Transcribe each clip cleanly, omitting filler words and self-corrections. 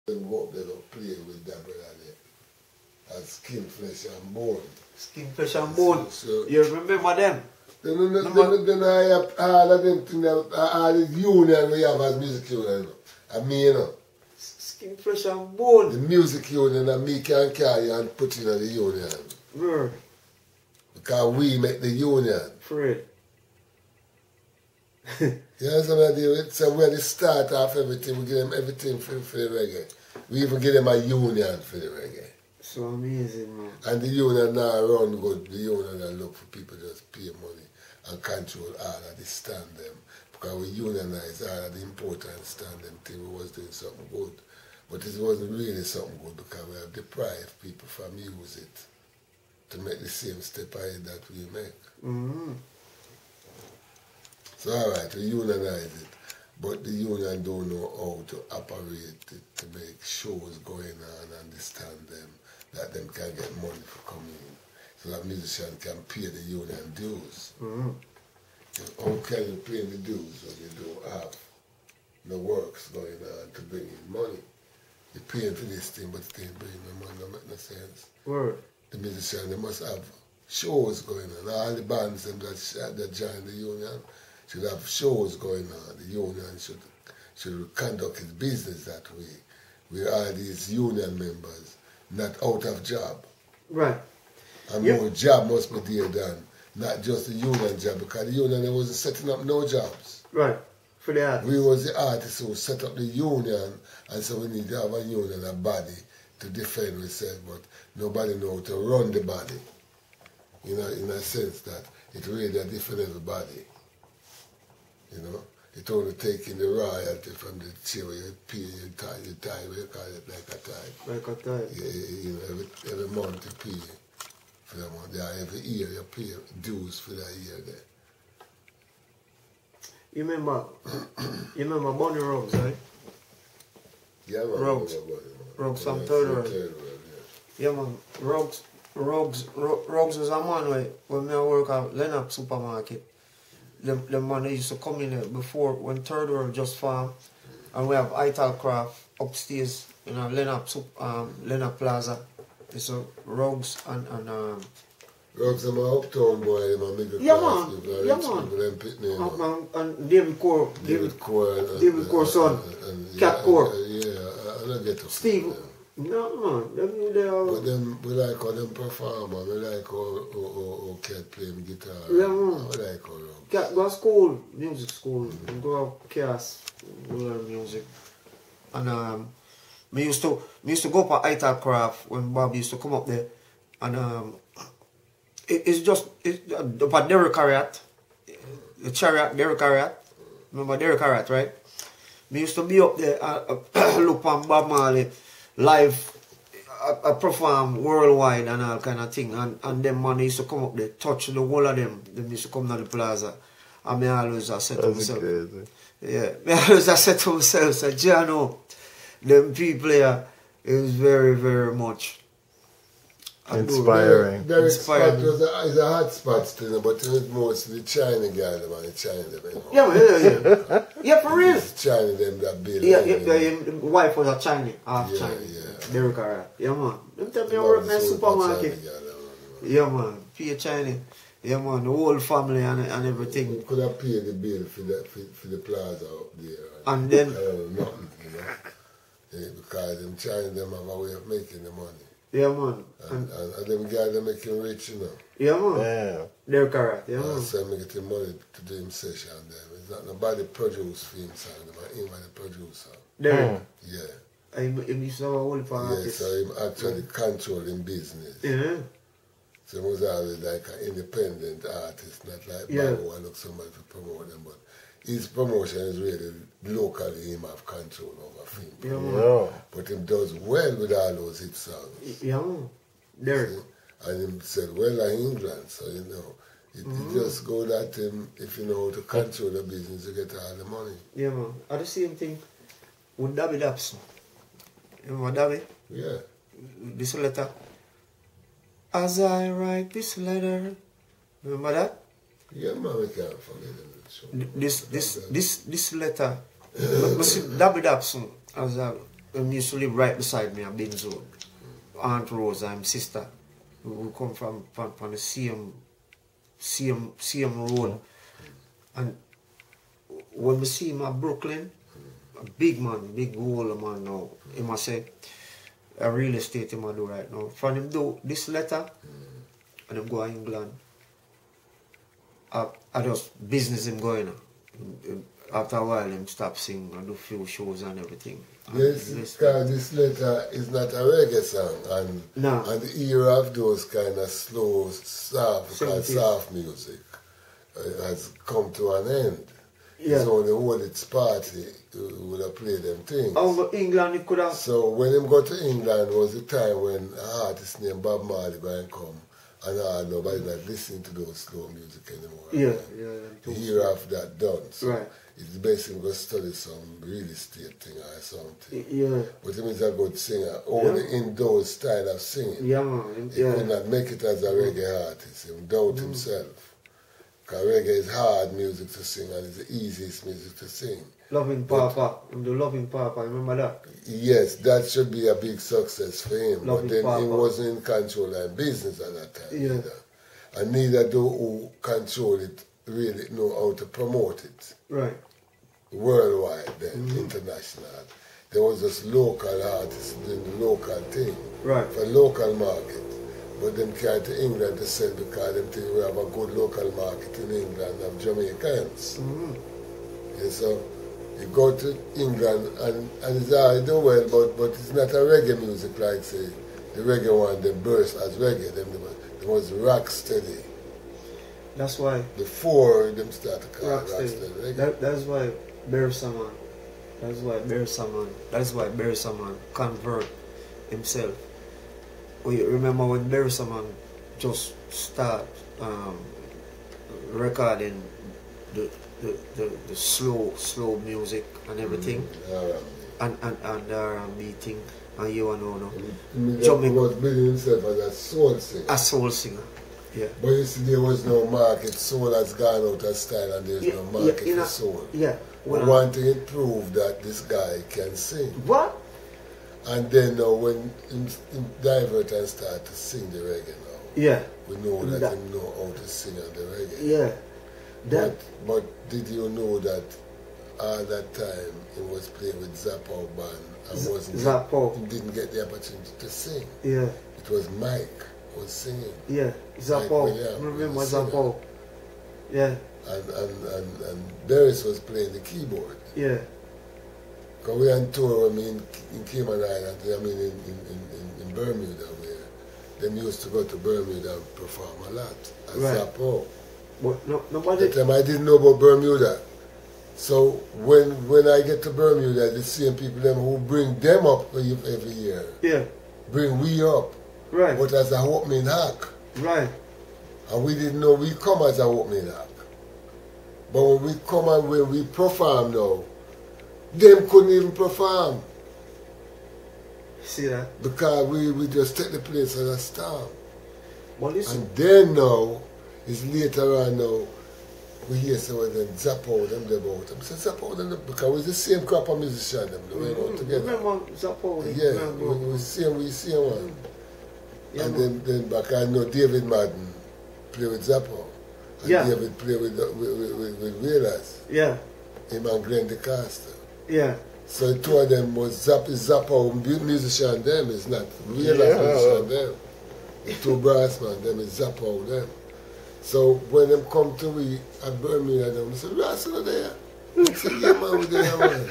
Them go up there to play with that brother there. As Skin, Flesh and Bone. Skin, Flesh and Bone. So, you remember them? Then all of them things, all the union we have as music union. And me, you know. Skin, Flesh and Bone. The music union and me can carry and put in the union. Word. Because we make the union. Fred. You know what I do? So we're the start of everything. We give them everything for the reggae. We even give them a union for the reggae. So amazing, man. And the union now run good. The union now look for people just pay money and control all of the stand them. Because we unionize all of the important stand them thing. We was doing something good. But it wasn't really something good because we have deprived people from use it to make the same step ahead that we make. Mm-hmm. So alright, we unionize it, but the union don't know how to operate it to make shows going on, understand them, that them can get money for coming in. So that musician can pay the union dues. Mm-hmm. How can you pay the dues when you don't have the works going on to bring in money? You're paying for this thing, but it ain't bringing the money, don't make no sense. Word. The musician, they must have shows going on. All the bands them that join the union should have shows going on. The union should conduct its business that way. We are these union members, not out of job. Right. And more job must be there than not just the union job, because the union wasn't setting up no jobs. Right. For the artists. We was the artists who set up the union, and so we need to have a union, a body to defend ourselves, but nobody know how to run the body. You know, in a sense that it really a different everybody. You know, it only taking the royalty from the chair where you pay, you tie, where you call it like a tie. Like a tie. You know, every month you pay for that month. Yeah, every year you pay dues for that year there. You remember Bunny Ruggs, right? Yeah, man. Ruggs from Third World. Yeah, man. Ruggs was a man when I work at Lennox Supermarket. The man used to come in there before when Third World just formed, and we have Ital Craft upstairs in Lennox Plaza. It's a Ruggs and Ruggs are my uptown boy, my middle class. Yeah, man. And David Core. David Core's son. Cat Core. Yeah, I don't get to Steve. No, man. But them, we like how them perform, and we like how Cat play the guitar. Yeah, man. We like how Ruggs. Cat go to school, music school, and go out class, learn music. And me used to go for Ital Craft when Bob used to come up there. And it's about Derek Harriott, the chariot, Derek Harriott. Remember Derek Harriott, right? Me used to be up there and look on Bob Marley live, I perform worldwide and all kind of thing. And them man used to come up there, touch the whole of them. They used to come to the plaza. And me always said to myself, yeah, me always said to myself, say, Jano, them people here is very, very much inspiring. Derek Spot is a hot spot still, but it was mostly China guy, man. The China them. Yeah. Yeah, for real. It's China them that build. Yeah, the wife was a Chinese, half Chinese. Yeah. Derek Harriott. Yeah, man. Them tell me I work in a supermarket. Yeah, man. Pay Chinese. Yeah, man. The whole family and everything. We could have paid the bill for the plaza up there. And then nothing, you know. Yeah, because them China them have a way of making the money. Yeah, man. And them guys are making rich, you know. Yeah, man. Yeah. Derek Harriott, yeah, man. So I'm getting money to do him session there. It's not nobody produce for himself, but him and the producer. Derek? Yeah. He used to have a whole party. Yeah, so him actually controlling business. Yeah. So he was always like an independent artist, not like Babu and look somebody to promote them, but his promotion is really locally him have control over things. Yeah, man. But him does well with all those hit songs. Yeah, man. Derek. And him said well in England, so you know. It just go that if you know how to control the business, you get all the money. Yeah, man. At the same thing with Dabby Dapson. You remember Dabby? Yeah. This letter. As I write this letter. Remember that? Yeah, man, we can't forget him. This letter. Dabby Dapson as used to live right beside me at Binzo. Aunt Rose, I'm sister. We come from the same road. And when we see him at Brooklyn, a big man, big old man now, he must say, a real estate he must do right now. From him do this letter, and him go to England. I just business him going on. After a while, him stop singing and do few shows and everything. Yes, because this letter is not a reggae song, and the era of those kind of slow, soft music has come to an end. Yeah. It's only when it's party who would have played them things. Oh, but England, it could have. So when him go to England was the time when an artist named Bob Marley going to come, and nobody not listening to those slow music anymore. Yeah, right? yeah. The era of that done. So right. it's basically going to study some real estate thing or something. Yeah. But him is a good singer, only in those style of singing. Yeah, man. He could not make it as a reggae artist. He doubt himself. Because reggae is hard music to sing and it's the easiest music to sing. Loving Papa, the Loving Papa, remember that? Yes, that should be a big success for him. Loving but then Papa. he wasn't in control of business at that time Yeah. either. And neither do who control it really know how to promote it. Right. Worldwide then, international. There was just local artists doing the local thing. Right. For local market. But them carry to England to sell because them think we have a good local market in England of Jamaicans. Yeah, so you go to England and it's all do well, but it's not a reggae music like say the reggae one they burst as reggae. Them was rock steady. That's why before them start to call rock steady reggae. That's why Barry Salmon. That's why Barry Salmon convert himself. We remember when Barry Salmon just start recording the slow music and everything, and R&B thing, and you know, Jamaica was building himself as a soul singer. A soul singer, yeah. But you see, there was no market. Soul has gone out of style, and there's no market for soul. Yeah. But one thing it proved that this guy can sing. What? And then when him divert and start to sing the reggae now, yeah, we know that he know how to sing on the reggae. Yeah. But did you know that at that time he was playing with Zappo band and didn't get the opportunity to sing. Yeah. It was Mike who was singing. Yeah. Zappo. Remember Zappo. Yeah. And Darius was playing the keyboard. Yeah. Because we on tour, in Cayman Islands, in Bermuda, where them used to go to Bermuda and perform a lot as Zappo. But nobody... That time I didn't know about Bermuda. So when I get to Bermuda, the same people them who bring them up every year. Yeah. Bring we up. Right. But as a opening act. Right. And we didn't know we come as a opening act. But when we come and when we perform now, them couldn't even perform. See that? Because we just take the place as a star. Well, and then now, it's later on now, we hear someone then Zappo them about them. So Zappo them because we're the same crop of musician them we go together. Remember Zappo? Yeah, we see one. Yeah, and then back I know David Madden play with Zappo. And David play with Wailers. Yeah. Him and Glenn DeCosta. Yeah. So the two of them was Zappo musician them is not Wailers musician them. The two brass man them is Zappo them. So when them come to me at Birmingham, them say, Russell there. I say, yeah man, we're there man.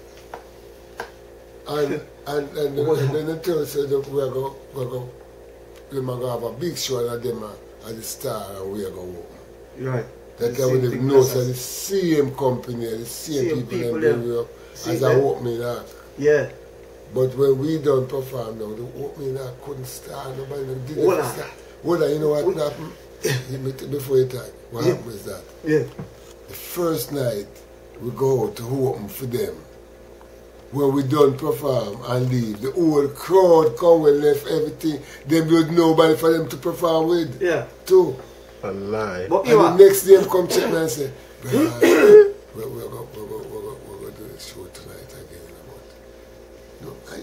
And then they tell us that we're going to have a big show and them at the Star and we're going to open. Right. That time when they know that the same company, the same people that bring up as an opening act. Yeah. But when we don't perform now, the opening act couldn't start, nobody didn't start. Hold on, you know what happened? Before you talk, what happened is that? Yeah. The first night we go out to open for them. When we don't perform and leave, the whole crowd come and left everything. Then there was nobody for them to perform with. Yeah. Too. A lie. And the next day come check me and say, we're going to do this show tonight again. No,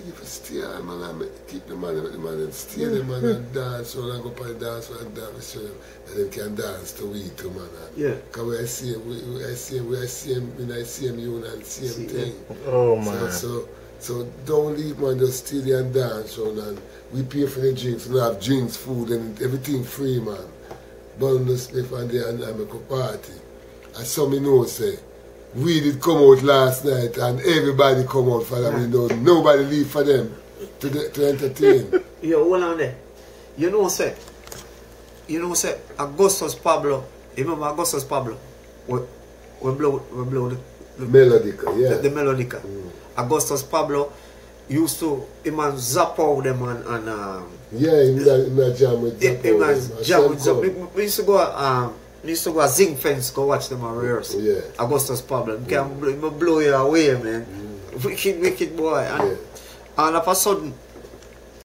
stay on, man, and keep the man, and stay there, man, and dance, so and go up and dance, and dance, show them, and then can dance to we too, man. Yeah. Because we are same union, same thing. Oh, man. So don't leave, man, just stay there and dance, and we pay for the drinks, we have drinks, food, and everything free, man. Burn the spliff and there and make a party. And some me know say, we did come out last night and everybody come out for them, nobody leave for them to entertain. Yo, hold on there. You know say, Augustus Pablo, you remember Augustus Pablo? We blow the Melodica, yeah. The Melodica. Augustus Pablo used to, man zap out them and yeah, he jam with Zappo. We used to go Zinc Fence, go watch them on rehearse. Yeah. Augustus Pablo. He can blow you away, man. Wicked boy. And all of a sudden,